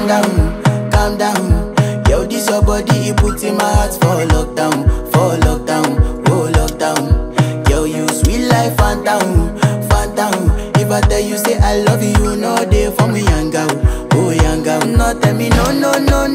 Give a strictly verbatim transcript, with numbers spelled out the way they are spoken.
calm down, calm down. Yo, this your body, it puts in my heart for lockdown, for lockdown, oh lockdown. Yo, you sweet life, phantom, phantom. If I tell you say I love you, no day for me, young girl, oh young girl. No tell me no, no, no,